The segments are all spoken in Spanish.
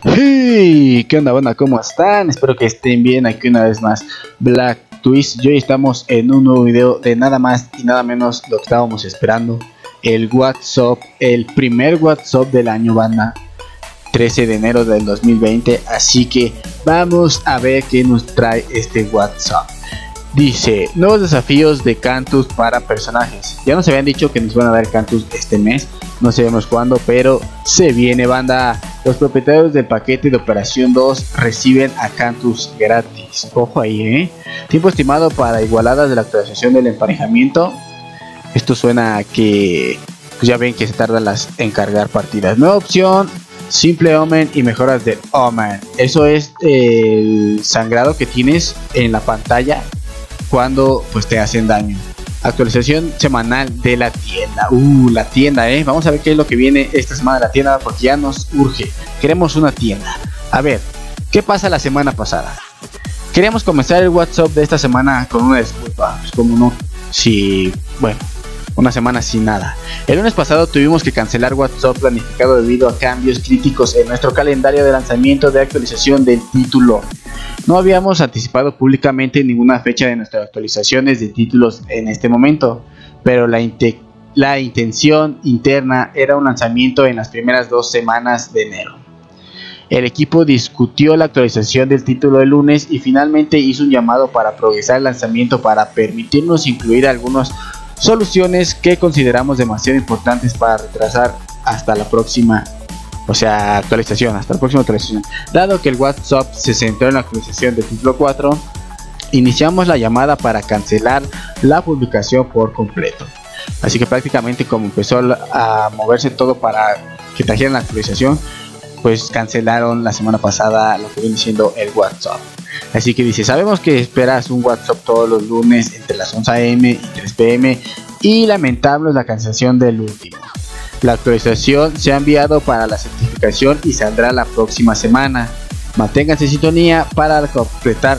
Hey, ¿qué onda, banda? ¿Cómo están? Espero que estén bien. Aquí una vez más Black Twist. Y hoy estamos en un nuevo video de nada más y nada menos lo que estábamos esperando. El WhatsApp, el primer WhatsApp del año, banda. 13 de enero del 2020. Así que vamos a ver qué nos trae este WhatsApp. Dice, nuevos desafíos de Cantus para personajes. Ya nos habían dicho que nos van a dar Cantus este mes. No sabemos cuándo, pero se viene, banda. Los propietarios del paquete de Operación 2 reciben a Cantus gratis. Ojo ahí, Tiempo estimado para igualadas de la actualización del emparejamiento. Esto suena a que pues ya ven que se tardan en cargar partidas. Nueva opción, simple Omen y mejoras del Omen. Eso es el sangrado que tienes en la pantalla cuando pues te hacen daño. Actualización semanal de la tienda. La tienda, vamos a ver qué es lo que viene esta semana de la tienda, porque ya nos urge. Queremos una tienda. A ver, ¿qué pasa la semana pasada? Queríamos comenzar el WhatsApp de esta semana con una disculpa. Pues como no, si, bueno, una semana sin nada. El lunes pasado tuvimos que cancelar WhatsApp planificado debido a cambios críticos en nuestro calendario de lanzamiento de actualización del título. No habíamos anticipado públicamente ninguna fecha de nuestras actualizaciones de títulos en este momento, pero la intención interna era un lanzamiento en las primeras 2 semanas de enero. El equipo discutió la actualización del título el lunes y finalmente hizo un llamado para progresar el lanzamiento para permitirnos incluir algunas soluciones que consideramos demasiado importantes para retrasar hasta la próxima actualización. Dado que el WhatsApp se centró en la actualización del título 4, iniciamos la llamada para cancelar la publicación por completo. Así que prácticamente como empezó a moverse todo para que trajeran la actualización, pues cancelaron la semana pasada lo que viene siendo el WhatsApp. Así que dice, sabemos que esperas un WhatsApp todos los lunes entre las 11 am y 3 pm y lamentable es la cancelación del último. La actualización se ha enviado para la certificación y saldrá la próxima semana. Manténganse en sintonía para completar,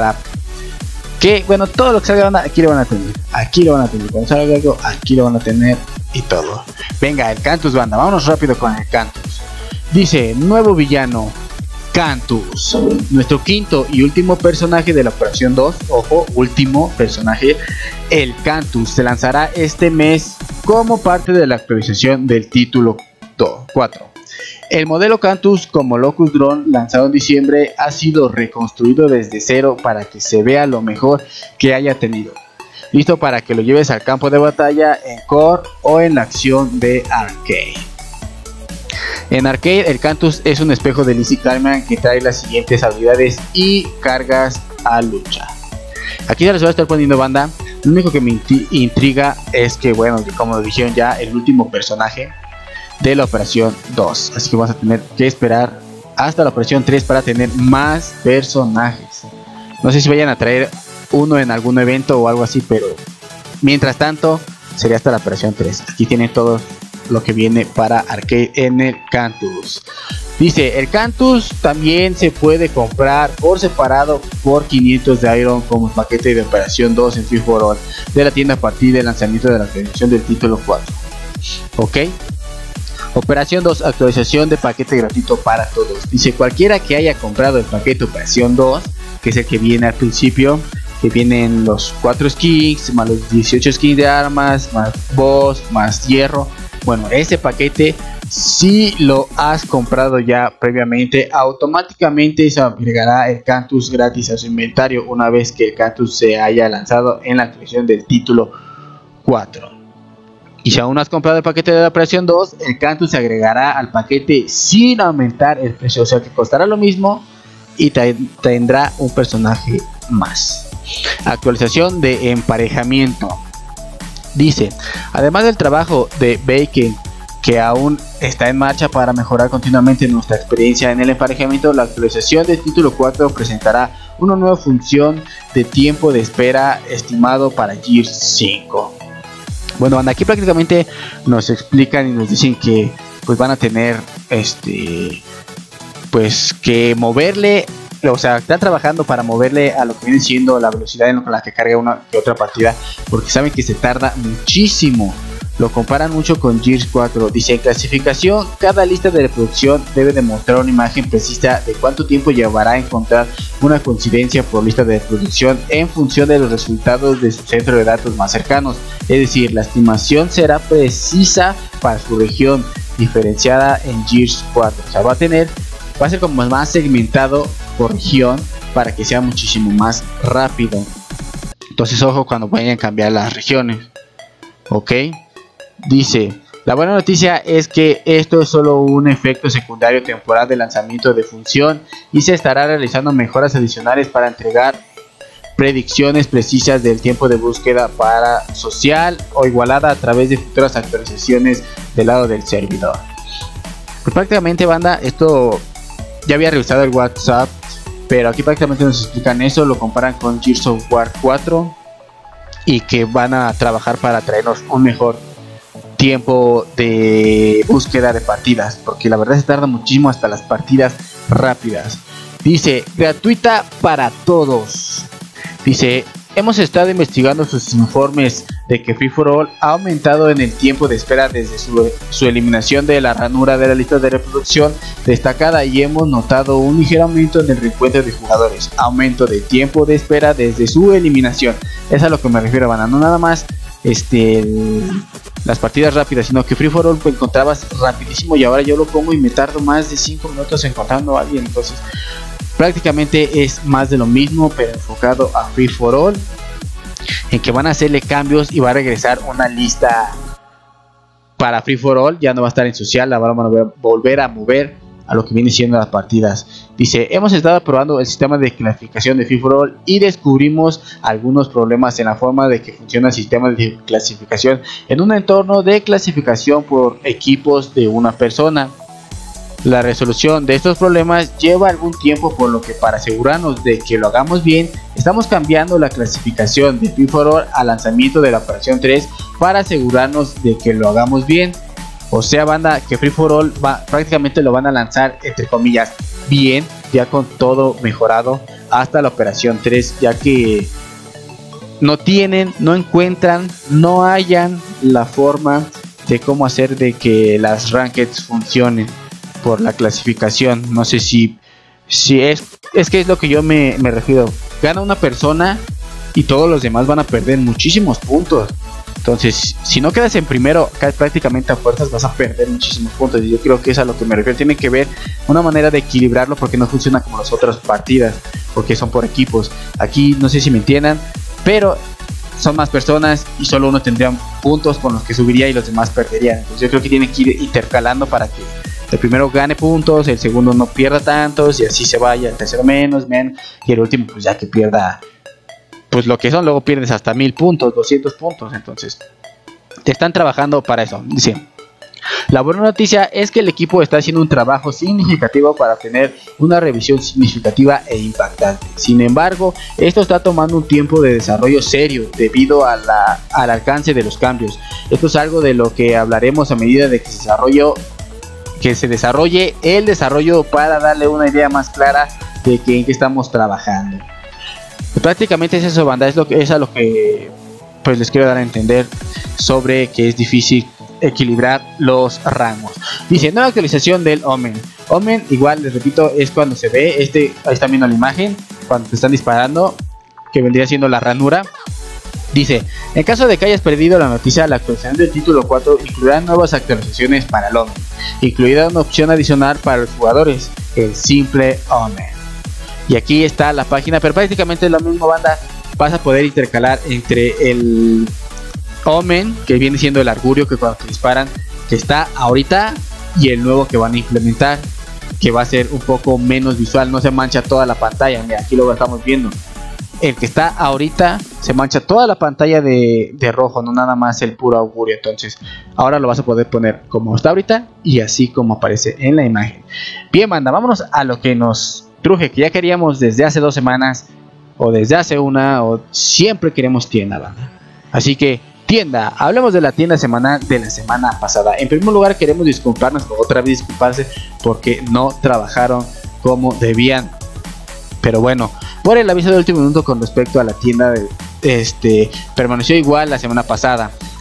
todo lo que salga, banda, aquí lo van a tener. Cuando salga algo, aquí lo van a tener y todo. Venga, el Cantus, banda, vámonos rápido con el Cantus. Dice, nuevo villano, Cantus. Nuestro quinto y último personaje de la Operación 2, ojo, último personaje, el Cantus, se lanzará este mes como parte de la actualización del título 4. El modelo Cantus como Locust Drone lanzado en diciembre ha sido reconstruido desde cero para que se vea lo mejor que haya tenido. Listo para que lo lleves al campo de batalla en Core o en la acción de Arcade. En Arcade, el Cantus es un espejo de Lizzie Kallman que trae las siguientes habilidades y cargas a lucha. Aquí se les voy a estar poniendo, banda. Lo único que me intriga es que, como lo dijeron ya, el último personaje de la Operación 2. Así que vamos a tener que esperar hasta la Operación 3 para tener más personajes. No sé si vayan a traer uno en algún evento o algo así, pero mientras tanto sería hasta la Operación 3. Aquí tienen todo lo que viene para Arcade en el Cantus. Dice, el Cantus también se puede comprar por separado por 500 de Iron como paquete de Operación 2 en Free for All de la tienda a partir del lanzamiento de la actualización del título 4. Ok. Operación 2, actualización de paquete gratuito para todos. Dice, cualquiera que haya comprado el paquete Operación 2, que es el que viene al principio, que vienen los 4 skins, más los 18 skins de armas, más boss, más hierro. Bueno, ese paquete, si lo has comprado ya previamente, automáticamente se agregará el Cantus gratis a su inventario una vez que el Cantus se haya lanzado en la actualización del título 4. Y si aún no has comprado el paquete de la Operación 2, el Cantus se agregará al paquete sin aumentar el precio, o sea que costará lo mismo y tendrá un personaje más. Actualización de emparejamiento. Dice, además del trabajo de Bacon que aún está en marcha para mejorar continuamente nuestra experiencia en el emparejamiento, la actualización del título 4 presentará una nueva función de tiempo de espera estimado para Gear 5. Bueno, aquí prácticamente nos explican y nos dicen que pues van a tener pues que moverle, o sea, están trabajando para moverle a lo que viene siendo la velocidad en la que carga una que otra partida, porque saben que se tarda muchísimo lo comparan mucho con Gears 4. Dice: en clasificación, cada lista de reproducción debe demostrar una imagen precisa de cuánto tiempo llevará a encontrar una coincidencia por lista de reproducción en función de los resultados de su centro de datos más cercanos. Es decir, la estimación será precisa para su región, diferenciada en Gears 4. O sea, va a ser como más segmentado por región para que sea muchísimo más rápido. Entonces, ojo cuando vayan a cambiar las regiones. Ok. Dice: la buena noticia es que esto es solo un efecto secundario temporal de lanzamiento de función y se estará realizando mejoras adicionales para entregar predicciones precisas del tiempo de búsqueda para social o igualada a través de futuras actualizaciones del lado del servidor. Pues prácticamente, banda, esto ya había revisado el WhatsApp, pero aquí prácticamente nos explican eso, lo comparan con Gears of War 4 y que van a trabajar para traernos un mejor tiempo de búsqueda de partidas, porque la verdad se tarda muchísimo hasta las partidas rápidas. Dice: gratuita para todos. Dice: hemos estado investigando sus informes de que Free for All ha aumentado en el tiempo de espera desde su eliminación de la ranura de la lista de reproducción destacada y hemos notado un ligero aumento en el reencuentro de jugadores. Aumento de tiempo de espera desde su eliminación. Es a lo que me refiero, banda. No nada más las partidas rápidas, sino que Free for All lo encontrabas rapidísimo y ahora yo lo pongo y me tardo más de 5 minutos encontrando a alguien. Entonces prácticamente es más de lo mismo, pero enfocado a Free for All, en que van a hacerle cambios y va a regresar una lista para Free for All. Ya no va a estar en social, la van a volver a mover a lo que viene siendo las partidas. Dice: hemos estado probando el sistema de clasificación de Free for All y descubrimos algunos problemas en la forma de que funciona el sistema de clasificación en un entorno de clasificación por equipos de una persona. La resolución de estos problemas lleva algún tiempo, por lo que para asegurarnos de que lo hagamos bien, estamos cambiando la clasificación de Free for All al lanzamiento de la operación 3 para asegurarnos de que lo hagamos bien. O sea, banda, que Free for All prácticamente lo van a lanzar entre comillas bien, ya con todo mejorado hasta la operación 3, ya que no encuentran, no hallan la forma de cómo hacer de que las rankeds funcionen por la clasificación. No sé si es que es lo que yo me refiero. Gana una persona y todos los demás van a perder muchísimos puntos. Entonces, si no quedas en primero, prácticamente a fuerzas vas a perder muchísimos puntos. Y yo creo que es a lo que me refiero. Tiene que ver una manera de equilibrarlo, porque no funciona como las otras partidas, porque son por equipos. Aquí no sé si me entiendan, pero son más personas y solo uno tendría puntos con los que subiría y los demás perderían. Entonces yo creo que tiene que ir intercalando para que el primero gane puntos, el segundo no pierda tantos y así se vaya, el tercero menos y el último pues ya que pierda pues lo que son. Luego pierdes hasta 1000 puntos, 200 puntos. Entonces te están trabajando para eso. Dice: la buena noticia es que el equipo está haciendo un trabajo significativo para obtener una revisión significativa e impactante. Sin embargo, esto está tomando un tiempo de desarrollo serio debido al alcance de los cambios. Esto es algo de lo que hablaremos a medida de que se desarrolle el desarrollo, para darle una idea más clara de en qué estamos trabajando. Prácticamente es eso, banda. Es a lo que pues les quiero dar a entender sobre que es difícil equilibrar los rangos. Dice: nueva actualización del Omen. Omen, igual les repito, es cuando se ve ahí están viendo la imagen cuando te están disparando, que vendría siendo la ranura. Dice: en caso de que hayas perdido la noticia, la actualización del título 4 incluirá nuevas actualizaciones para el Omen, incluida una opción adicional para los jugadores, el simple Omen. Y aquí está la página, pero prácticamente es la misma, banda. Vas a poder intercalar entre el Omen, que viene siendo el Argurio, que cuando te disparan, que está ahorita, y el nuevo que van a implementar, que va a ser un poco menos visual, no se mancha toda la pantalla. Mira, aquí lo estamos viendo. El que está ahorita se mancha toda la pantalla de rojo, no nada más el puro Augurio. Entonces ahora lo vas a poder poner como está ahorita y así como aparece en la imagen. Bien, banda, vámonos a lo que nos truje, que ya queríamos desde hace 2 semanas, o desde hace una, o siempre queremos tienda, banda. Así que tienda, hablemos de la tienda semanal de la semana pasada. En primer lugar, queremos disculparnos, otra vez disculparse, porque no trabajaron como debían. Pero bueno, por el aviso de último minuto con respecto a la tienda permaneció igual la semana pasada.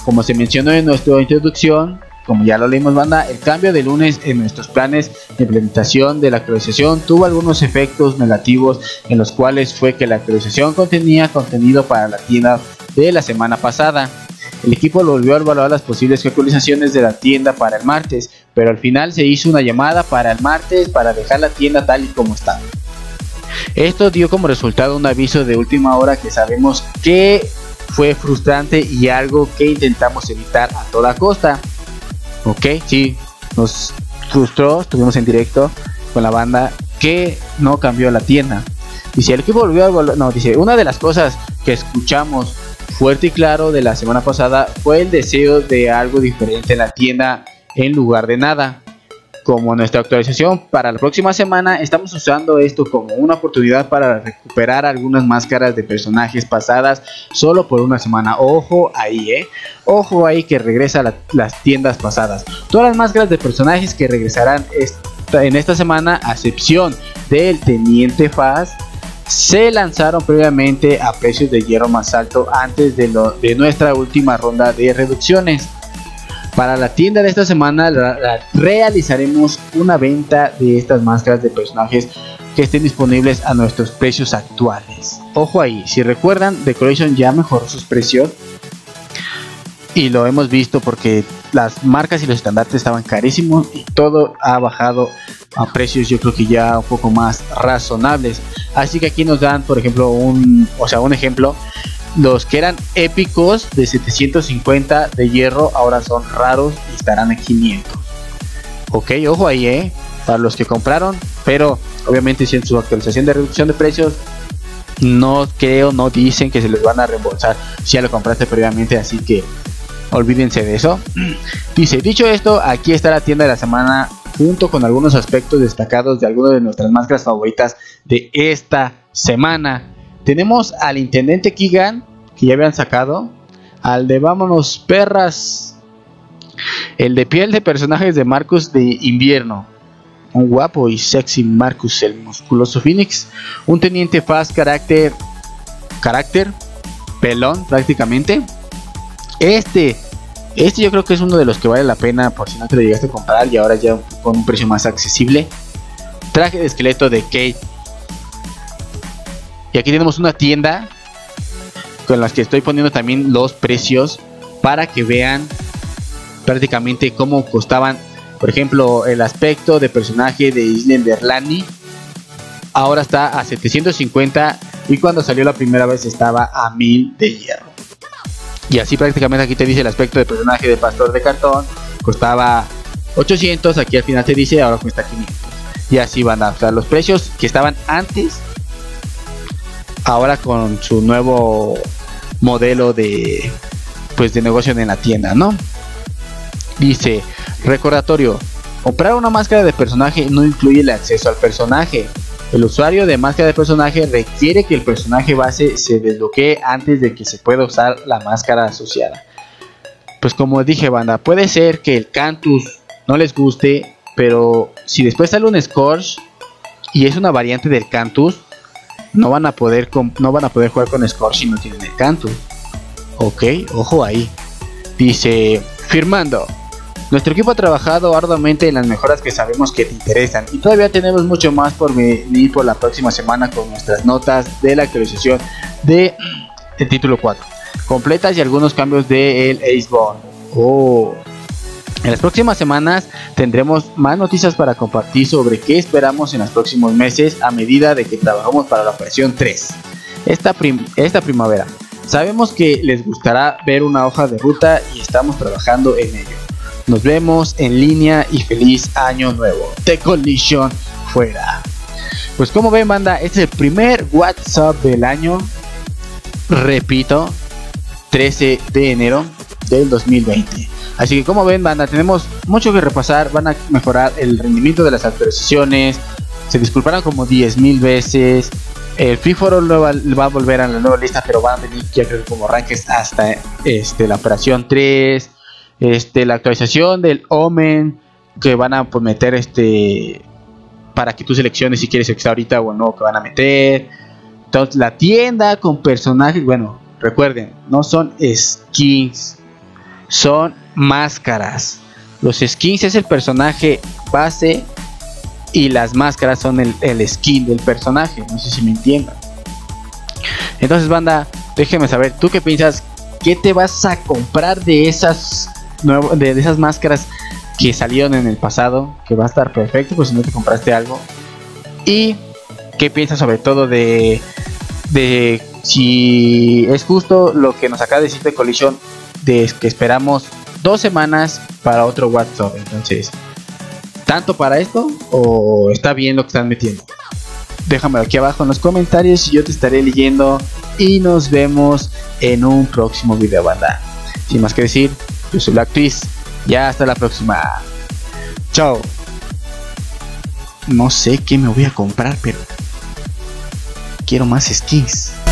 como se mencionó en nuestra introducción, como ya lo leímos, banda, el cambio de lunes en nuestros planes de implementación de la actualización tuvo algunos efectos negativos, en los cuales fue que la actualización contenía contenido para la tienda de la semana pasada. El equipo volvió a evaluar las posibles actualizaciones de la tienda para el martes, pero al final se hizo una llamada para el martes para dejar la tienda tal y como está. Esto dio como resultado un aviso de última hora que sabemos que fue frustrante y algo que intentamos evitar a toda costa. Ok, sí, nos frustró, estuvimos en directo con la banda que no cambió la tienda. Dice, el equipo volvió a evaluar, no, dice, una de las cosas que escuchamos fuerte y claro de la semana pasada fue el deseo de algo diferente en la tienda en lugar de nada. Como nuestra actualización para la próxima semana, estamos usando esto como una oportunidad para recuperar algunas máscaras de personajes pasadas solo por una semana. Ojo ahí, ojo ahí que regresa a las tiendas pasadas. Todas las máscaras de personajes que regresarán en esta semana, a excepción del Teniente Faz, se lanzaron previamente a precios de hierro más alto antes de nuestra última ronda de reducciones. Para la tienda de esta semana realizaremos una venta de estas máscaras de personajes que estén disponibles a nuestros precios actuales. Ojo ahí, si recuerdan, Decoration ya mejoró sus precios y lo hemos visto porque las marcas y los estandartes estaban carísimos y todo ha bajado a precios, yo creo que ya un poco más razonables. Así que aquí nos dan, por ejemplo, un ejemplo. Los que eran épicos de 750 de hierro ahora son raros y estarán en 500. Ok, ojo ahí, para los que compraron, pero obviamente si en su actualización de reducción de precios no dicen que se les van a reembolsar si ya lo compraste previamente, así que olvídense de eso. Dice, dicho esto, aquí está la tienda de la semana junto con algunos aspectos destacados de algunas de nuestras máscaras favoritas de esta semana. Tenemos al Intendente Keegan, que ya habían sacado, al de Vámonos Perras, el de piel de personajes de Marcus de invierno, un guapo y sexy Marcus el musculoso Phoenix, un Teniente Faz carácter pelón prácticamente. Este yo creo que es uno de los que vale la pena por si no te lo llegaste a comprar y ahora ya con un precio más accesible. Traje de esqueleto de Kate. Y aquí tenemos una tienda con las que estoy poniendo también los precios para que vean prácticamente cómo costaban. Por ejemplo, el aspecto de personaje de Islander Lani ahora está a 750 y cuando salió la primera vez estaba a 1000 de hierro. Y así prácticamente aquí te dice el aspecto de personaje de Pastor de Cartón, costaba 800, aquí al final te dice ahora cuesta 500. Y así van a estar los precios que estaban antes, ahora con su nuevo modelo de negocio en la tienda, ¿no? Dice, recordatorio, comprar una máscara de personaje no incluye el acceso al personaje. El usuario de máscara de personaje requiere que el personaje base se desbloquee antes de que se pueda usar la máscara asociada. Pues como dije, banda, puede ser que el Cantus no les guste, pero si después sale un Scourge y es una variante del Cantus, no van a poder jugar con Scourge si no tienen el Cantus. Ok, ojo ahí. Dice, firmando, nuestro equipo ha trabajado arduamente en las mejoras que sabemos que te interesan y todavía tenemos mucho más por venir por la próxima semana con nuestras notas de la actualización del título 4 completas y algunos cambios del Ace-Bond. En las próximas semanas tendremos más noticias para compartir sobre qué esperamos en los próximos meses a medida de que trabajamos para la operación 3 esta primavera. Sabemos que les gustará ver una hoja de ruta y estamos trabajando en ello. Nos vemos en línea y feliz año nuevo. The Collision fuera. Pues como ven, banda, este es el primer WhatsApp del año. Repito, 13 de enero del 2020. Así que como ven, banda, tenemos mucho que repasar. Van a mejorar el rendimiento de las actualizaciones. Se disculparán como 10,000 veces. El Free for All va a volver a la nueva lista, pero van a venir ya creo como ranques hasta la operación 3. La actualización del Omen que van a meter para que tú selecciones si quieres el que está ahorita o el nuevo que van a meter. Entonces la tienda con personajes, bueno, recuerden, no son skins, son máscaras. Los skins es el personaje base y las máscaras son el skin del personaje. No sé si me entiendan. Entonces, banda, déjenme saber, ¿tú qué piensas? ¿Qué te vas a comprar de esas máscaras que salieron en el pasado? Que va a estar perfecto, pues si no te compraste algo. Y qué piensas sobre todo de si es justo lo que nos acaba de decir de Collision, de que esperamos 2 semanas para otro WhatsApp. Entonces, ¿tanto para esto o está bien lo que están metiendo? Déjamelo aquí abajo en los comentarios y yo te estaré leyendo. Y nos vemos en un próximo video, banda. Sin más que decir, yo soy Black Twist. Ya hasta la próxima. Chao. No sé qué me voy a comprar, pero quiero más skins.